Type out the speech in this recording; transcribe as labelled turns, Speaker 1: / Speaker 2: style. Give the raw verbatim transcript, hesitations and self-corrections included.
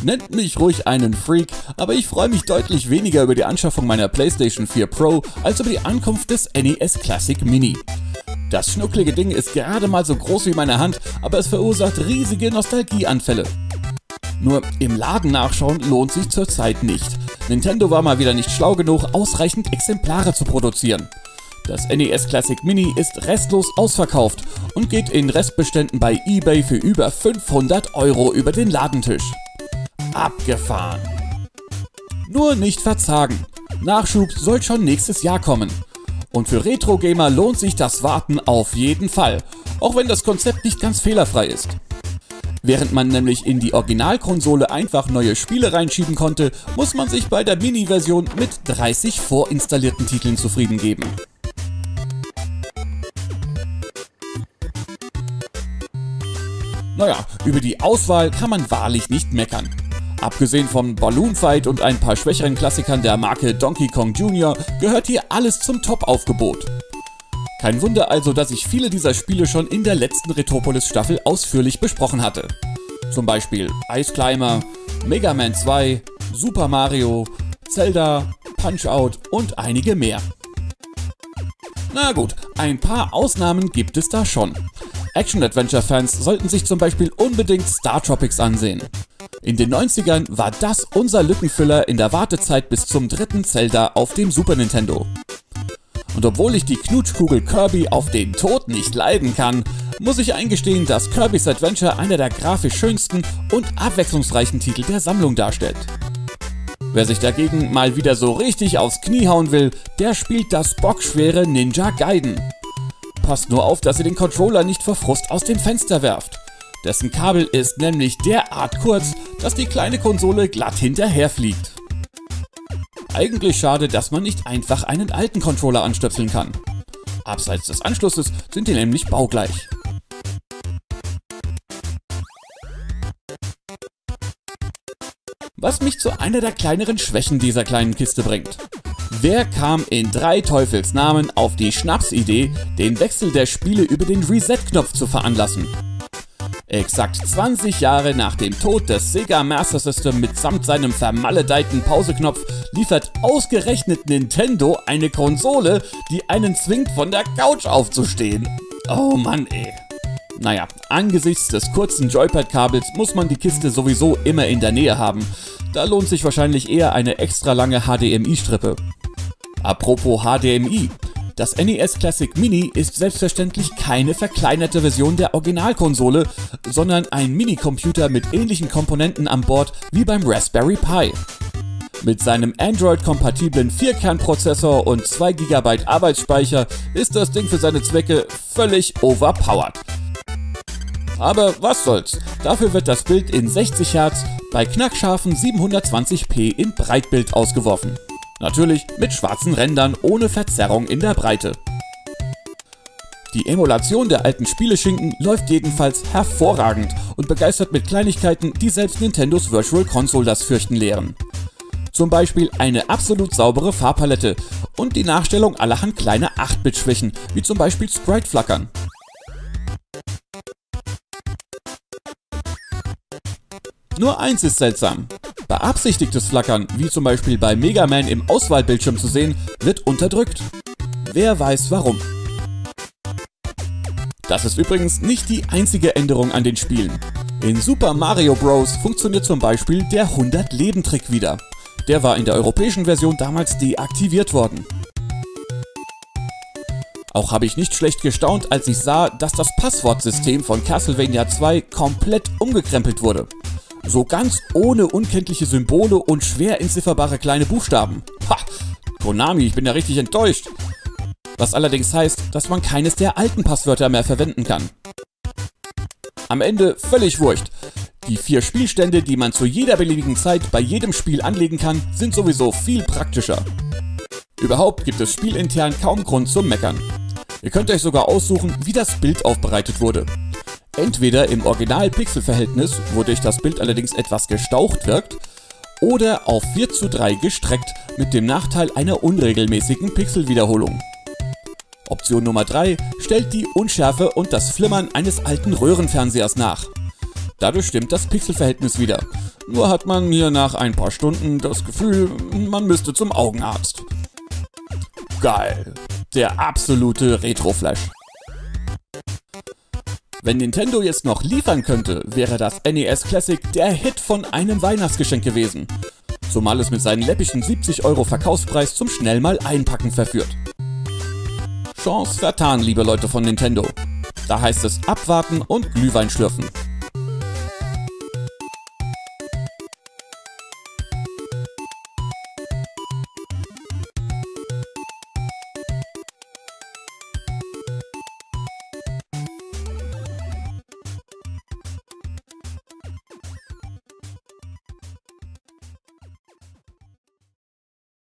Speaker 1: Nennt mich ruhig einen Freak, aber ich freue mich deutlich weniger über die Anschaffung meiner PlayStation vier Pro als über die Ankunft des N E S Classic Mini. Das schnucklige Ding ist gerade mal so groß wie meine Hand, aber es verursacht riesige Nostalgieanfälle. Nur im Laden nachschauen lohnt sich zurzeit nicht. Nintendo war mal wieder nicht schlau genug, ausreichend Exemplare zu produzieren. Das N E S Classic Mini ist restlos ausverkauft und geht in Restbeständen bei eBay für über fünfhundert Euro über den Ladentisch. Abgefahren. Nur nicht verzagen. Nachschub soll schon nächstes Jahr kommen. Und für Retro-Gamer lohnt sich das Warten auf jeden Fall, auch wenn das Konzept nicht ganz fehlerfrei ist. Während man nämlich in die Originalkonsole einfach neue Spiele reinschieben konnte, muss man sich bei der Mini-Version mit dreißig vorinstallierten Titeln zufrieden geben. Naja, über die Auswahl kann man wahrlich nicht meckern. Abgesehen vom Balloon Fight und ein paar schwächeren Klassikern der Marke Donkey Kong Junior gehört hier alles zum Top-Aufgebot. Kein Wunder also, dass ich viele dieser Spiele schon in der letzten Retropolis-Staffel ausführlich besprochen hatte. Zum Beispiel Ice Climber, Mega Man zwei, Super Mario, Zelda, Punch-Out und einige mehr. Na gut, ein paar Ausnahmen gibt es da schon. Action-Adventure-Fans sollten sich zum Beispiel unbedingt Star Tropics ansehen. In den neunzigern war das unser Lückenfüller in der Wartezeit bis zum dritten Zelda auf dem Super Nintendo. Und obwohl ich die Knutschkugel Kirby auf den Tod nicht leiden kann, muss ich eingestehen, dass Kirby's Adventure einer der grafisch schönsten und abwechslungsreichen Titel der Sammlung darstellt. Wer sich dagegen mal wieder so richtig aufs Knie hauen will, der spielt das bockschwere Ninja Gaiden. Passt nur auf, dass ihr den Controller nicht vor Frust aus dem Fenster werft. Dessen Kabel ist nämlich derart kurz, dass die kleine Konsole glatt hinterherfliegt. Eigentlich schade, dass man nicht einfach einen alten Controller anstöpseln kann. Abseits des Anschlusses sind die nämlich baugleich. Was mich zu einer der kleineren Schwächen dieser kleinen Kiste bringt. Wer kam in drei Teufels Namen auf die Schnapsidee, den Wechsel der Spiele über den Reset-Knopf zu veranlassen? Exakt zwanzig Jahre nach dem Tod des Sega Master System mitsamt seinem vermaledeiten Pauseknopf liefert ausgerechnet Nintendo eine Konsole, die einen zwingt, von der Couch aufzustehen. Oh Mann ey. Naja, angesichts des kurzen Joypad-Kabels muss man die Kiste sowieso immer in der Nähe haben. Da lohnt sich wahrscheinlich eher eine extra lange H D M I-Strippe. Apropos H D M I. Das N E S Classic Mini ist selbstverständlich keine verkleinerte Version der Originalkonsole, sondern ein Minicomputer mit ähnlichen Komponenten an Bord wie beim Raspberry Pi. Mit seinem Android-kompatiblen vier Kern Prozessor und zwei Gigabyte Arbeitsspeicher ist das Ding für seine Zwecke völlig overpowered. Aber was soll's, dafür wird das Bild in sechzig Hertz bei knackscharfen siebenhundertzwanzig p in Breitbild ausgeworfen. Natürlich mit schwarzen Rändern ohne Verzerrung in der Breite. Die Emulation der alten Spieleschinken läuft jedenfalls hervorragend und begeistert mit Kleinigkeiten, die selbst Nintendos Virtual Console das Fürchten lehren. Zum Beispiel eine absolut saubere Farbpalette und die Nachstellung allerhand kleiner acht Bit Schwächen, wie zum Beispiel Sprite-Flackern. Nur eins ist seltsam. Beabsichtigtes Flackern, wie zum Beispiel bei Mega Man im Auswahlbildschirm zu sehen, wird unterdrückt. Wer weiß warum. Das ist übrigens nicht die einzige Änderung an den Spielen. In Super Mario Bros. Funktioniert zum Beispiel der hundert-Leben-Trick wieder. Der war in der europäischen Version damals deaktiviert worden. Auch habe ich nicht schlecht gestaunt, als ich sah, dass das Passwortsystem von Castlevania zwei komplett umgekrempelt wurde. So ganz ohne unkenntliche Symbole und schwer entzifferbare kleine Buchstaben. Ha! Konami, ich bin ja richtig enttäuscht. Was allerdings heißt, dass man keines der alten Passwörter mehr verwenden kann. Am Ende völlig wurscht. Die vier Spielstände, die man zu jeder beliebigen Zeit bei jedem Spiel anlegen kann, sind sowieso viel praktischer. Überhaupt gibt es spielintern kaum Grund zum Meckern. Ihr könnt euch sogar aussuchen, wie das Bild aufbereitet wurde. Entweder im Original-Pixel-Verhältnis, wodurch das Bild allerdings etwas gestaucht wirkt, oder auf vier zu drei gestreckt mit dem Nachteil einer unregelmäßigen Pixelwiederholung. Option Nummer drei stellt die Unschärfe und das Flimmern eines alten Röhrenfernsehers nach. Dadurch stimmt das Pixelverhältnis wieder. Nur hat man hier nach ein paar Stunden das Gefühl, man müsste zum Augenarzt. Geil. Der absolute Retro-Flash. Wenn Nintendo jetzt noch liefern könnte, wäre das N E S Classic der Hit von einem Weihnachtsgeschenk gewesen. Zumal es mit seinen läppischen siebzig Euro Verkaufspreis zum schnell mal einpacken verführt. Chance vertan, liebe Leute von Nintendo. Da heißt es abwarten und Glühwein schlürfen.